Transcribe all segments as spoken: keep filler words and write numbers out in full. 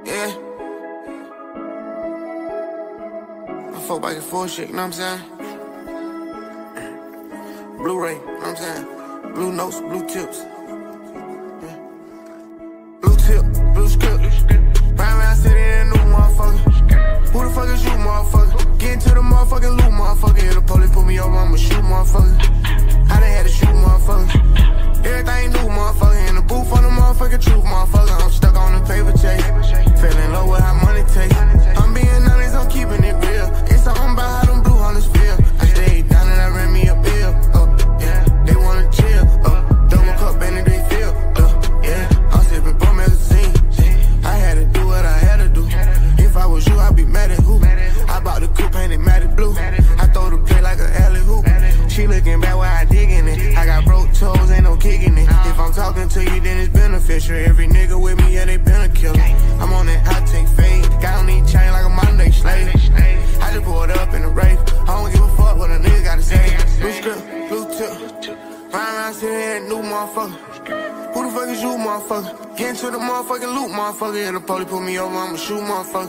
Yeah. I fuck back and forth shit, you know what I'm saying? Blu-ray, you know what I'm saying? Blue notes, blue tips. Yeah. Blue tip, blue script. Ride around city in a new motherfucker. Who the fuck is you, motherfucker? Get into the motherfucking loot, motherfucker. If the police put me over, I'ma shoot, motherfucker. I done had to shoot, motherfucker. Everything new, motherfucker. In the booth on the motherfucking truth, motherfucker. I'm stuck on the paper chase. Feeling low with how money takes. I'm being honest, I'm keeping it real. It's something about how them blue hunters feel. I stayed down and I ran me a bill. Uh, yeah, they wanna chill. Uh, double cup and they feel. Uh, yeah, I'm sipping bum magazine. I had to do what I had to do. If I was you, I'd be mad at who? I bought the coupe painted matted blue. I throw the play like an alley hoop. She looking back while I digging it. I got broke toes, ain't no kicking it. If I'm talking to you, then it's beneficial. Every nigga with me, yeah, they been a killer. I'm on that hot take fade. Got on these chain like a modern day slave. I just pulled up in the rave. I don't give a fuck what a nigga gotta say. Blue script, blue tip. Ride around sitting here, new motherfucker. Who the fuck is you, motherfucker? Get into the motherfucking loop, motherfucker. If the police put me over, I'ma shoot, motherfucker.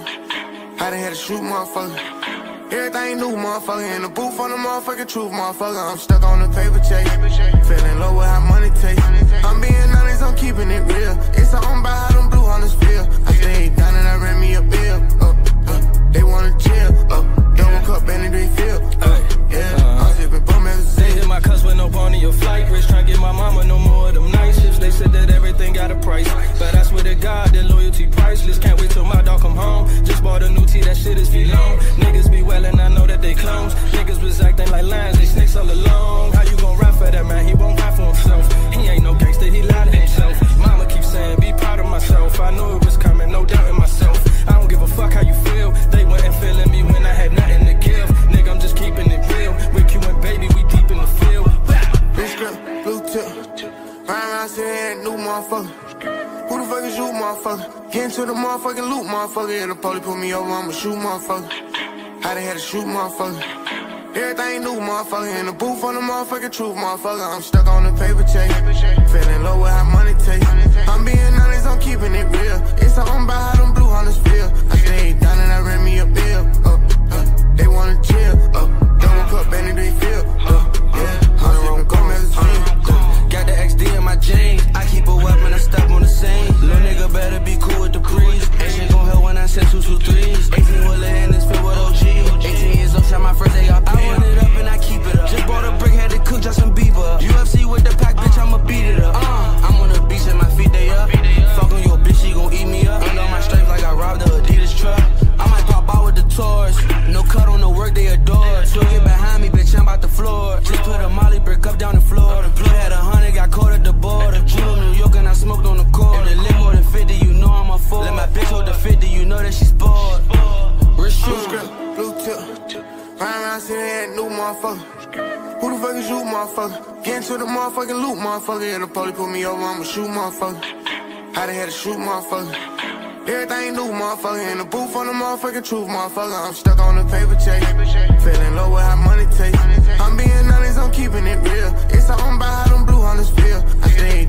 I done had to shoot, motherfucker. Everything new, motherfucker. In the booth on the motherfucking truth, motherfucker. I'm stuck on the paper chase. Feeling low with how money takes. I'm being honest, I'm keeping it real. It's something about how them blue hunters feel. I stayed down and I ran me a bill. Uh, uh, they wanna chill. Uh, double cup and they feel. Uh, yeah, I'm sipping bum magazine. They hit my cuss with no pony or flight. Rich tryna get my mama no more of them night shifts. They said that everything got a price, but I swear to God that loyalty priceless. Can't wait till my dog come home. Just bought a new tee, that shit is V-Long. Niggas be wellin', I know that they clones. Niggas was acting like lions, they snakes all along. How you gon' rap for that man? He won't rap for himself. He ain't no gangster, he lied to himself. Mama keeps saying, be proud of myself. I knew it was coming, no doubt in myself. I don't give a fuck how you feel. They wasn't feeling me when I had nothing to give. Nigga, I'm just keeping it real. With Q and baby, we deep in the field. Blue script, blue tip. Ride around sitting here, new motherfucker. Who the fuck is you, motherfucker? Get into the motherfucking loop, motherfucker. If the police put me over, I'ma shoot, motherfucker. I done had to shoot, motherfucker. Everything new, motherfucker. In the booth on the motherfucking truth, motherfucker. I'm stuck on the paper chase. Feeling low with how money takes. I'm being honest, I'm keeping it real. It's something about how them blue hunters feel. I stayed down and I ran me a bill. Uh, uh, they wanna chill. Uh, double cup and they feel. Uh, yeah, I'm sipping bum magazine. Got the X D in my jeans. I keep a weapon, I step on the scene. Little nigga better be cool with the breeze. Asian gon' help when I send two two threes. eighteen with a hand is filled with O G. eighteen years old, shot my first A R P. I run it up and I keep it up. Just bought a brick, had to cook Justin Bieber. U F C with the pack, bitch, I'ma beat it up. Uh, I'm on the beach and my feet they up. Fuck on your bitch, she gon' eat me up. Ain't on my strength like I robbed the Adidas truck. I might pop out with the tours. No cut on the work, they adore. So get behind me, bitch, I'm about the floor. Just put a molly brick up down the floor. The play had a hundred, got caught at the border. Drew New York and I smoked on the court. If they live more than fifty, you know I'm a fool. Let my bitch hold the fifty, you know that she's bored. Rich Blue script, blue tip. Ride around sitting here, new motherfucker. Who the fuck is you, motherfucker? Get into the motherfucking loop, motherfucker. If the police put me over, I'ma shoot, motherfucker. I done had to shoot, motherfucker. Everything new, motherfucker. In the booth on the motherfucking truth, motherfucker. I'm stuck on the paper chase. Feeling low with how money takes. I'm being honest, I'm keeping it real. It's something about how them blue hunters feel. I stayed